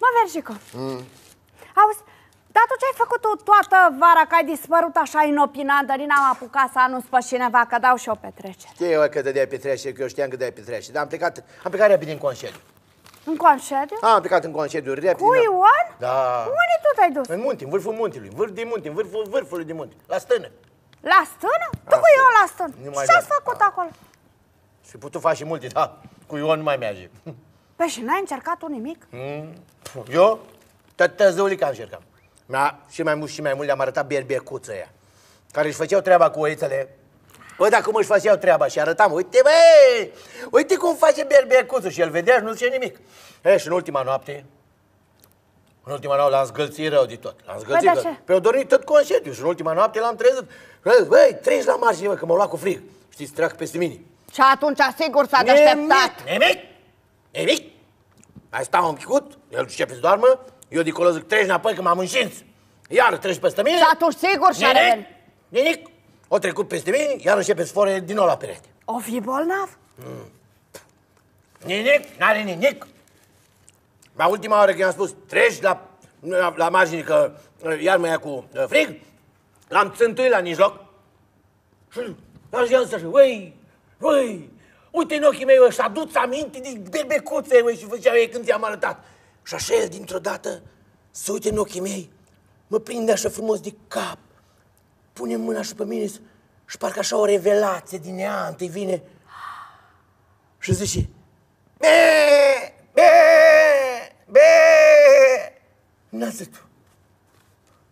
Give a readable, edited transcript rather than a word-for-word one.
mă, Vergico. Auzi, dar tu ce-ai făcut tu toată vara, că ai dispărut așa inopinat, dar n-am apucat să anunț pe cineva, că dau și o petrecere. Știu că dădeai petrecere, că eu știam că dădeai petrecere, dar am plecat repede în concediu. În concediu? Am plecat în concediu repede. Cu Ion? Da. Unde tu te-ai dus? În munte, în vârful muntelui, vârf de munte, în vârful de munte, la stână. La stână? Tu cu Ion la stână. Și ce-ați făcut acolo? Și putut face multe, da, cu Ion nu mai merge. Păi și n-ai încercat tu nimic? Eu? Tăzăulica am încercat. Și mai mult le-am arătat berbecuță aia, care își făceau treaba cu oițele. Bă, dacă își făceau treaba și arătam, uite, băi, uite cum face berbecuță. Și el vedea și nu zicea nimic. Și în ultima noapte l-am zgâlțit rău de tot. L-am zgâlțit. Păi, Pe o dormit tot concediu și în ultima noapte l-am trezit. Băi, treci la margine, bă, că m-au luat cu frig. Știți, trec peste mine. Și atunci, sigur, s-a deșteptat. Nimic. Mai stau un picut, el începe să doarmă, eu de acolo zic, treci înapoi că m-am înșins. Iar treci peste mine. Și atunci, sigur, și-a revenit. Nimic. O trecut peste mine, iar începe să fore din nou la perete. O fi bolnav? Nimic, n-are nimic. La ultima oară când i-am spus, treci la margine că iar mă ia cu frig, l-am țântuit la mijloc. Și i-am zis așa, uite în ochii mei, și-a adus aminte de berbecuțe, și făceau ei când i-am arătat. Și așa el, dintr-o dată, se uite în ochii mei, mă prinde așa frumos de cap, pune mâna și pe mine și parcă așa o revelație din neant îi vine și zice, be, be, be. N-a zis tu.